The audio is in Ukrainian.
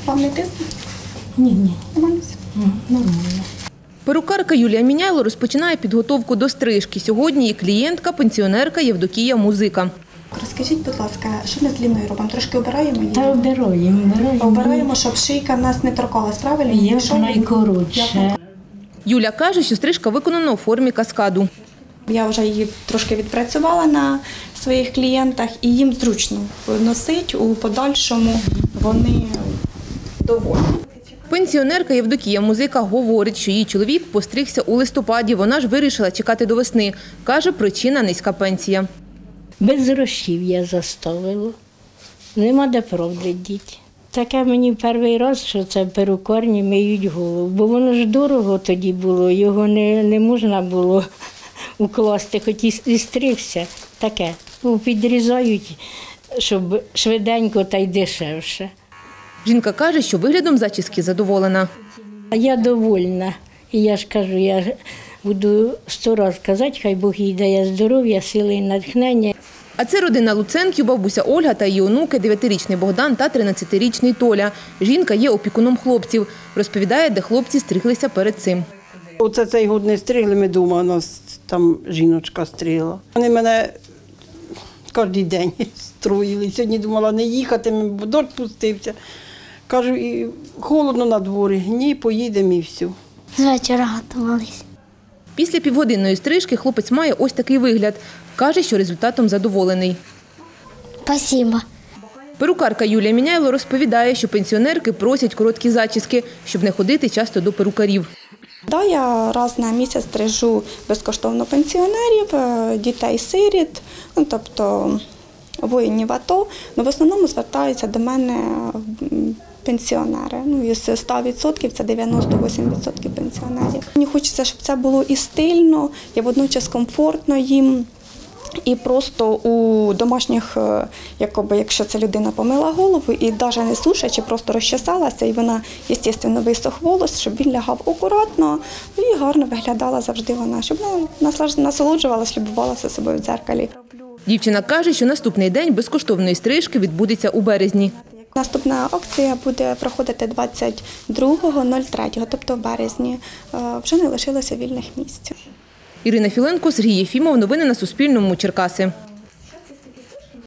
Вам не тисне? Ні. Нормально? Нормально. Перукарка Юлія Міняйло розпочинає підготовку до стрижки. Сьогодні її клієнтка – пенсіонерка Євдокія Музика. Розкажіть, будь ласка, що ми з Ліною робимо? Трошки обираємо її? Та обираємо. Обираємо, щоб шийка в нас не торкалась, правильно? Як найкоротше. Юля каже, що стрижка виконана у формі каскаду. Я вже її трошки відпрацювала на своїх клієнтах і їм зручно носити, у подальшому вони довольні. Пенсіонерка Євдокія Музика говорить, що її чоловік постригся у листопаді. Вона ж вирішила чекати до весни. Каже, причина – низька пенсія. Без грошів я заставила. Нема де правди діти. Таке мені перший раз, що це перукарні миють голову. Бо воно ж дорого тоді було, його не можна було укласти, хоч і стригся. Таке. Підрізають, щоб швиденько та й дешевше. Жінка каже, що виглядом зачіски задоволена. Я довольна. І я ж кажу, я буду 100 разів казати, хай Бог їй дає здоров'я, сили і натхнення. А це родина Луценків, бабуся Ольга та її онуки, 9-річний Богдан та 13-річний Толя. Жінка є опікуном хлопців. Розповідає, де хлопці стриглися перед цим. Оце цей год не стригли, ми вдома, у нас там жіночка стригла. Вони мене кожен день строїли. Сьогодні думала не їхати, бо дощ пустився. Кажу, і холодно на дворі, ні, поїдемо і все. З вечора готувалися. Після півгодинної стрижки хлопець має ось такий вигляд. Каже, що результатом задоволений. Спасибо. Перукарка Юлія Міняйло розповідає, що пенсіонерки просять короткі зачіски, щоб не ходити часто до перукарів. Да, я раз на місяць стрижу безкоштовно пенсіонерів, дітей-сиріт, тобто воїнів АТО. В основному звертаються до мене пенсіонери. Із 100% це 98% пенсіонерів. Мені хочеться, щоб це було і стильно, і водночас комфортно їм. І просто у домашніх, якщо ця людина помила голову і навіть не сушить, просто розчесалася, і вона, звісно, висох волос, щоб він лягав акуратно і гарно виглядала завжди вона, щоб насолоджувалася, любувалася собою в дзеркалі. Дівчина каже, що наступний день безкоштовної стрижки відбудеться у березні. Наступна акція буде проходити 22.03, тобто в березні. Вже не лишилося вільних місць. Ірина Філенко, Сергій Єфімов. Новини на Суспільному. Черкаси.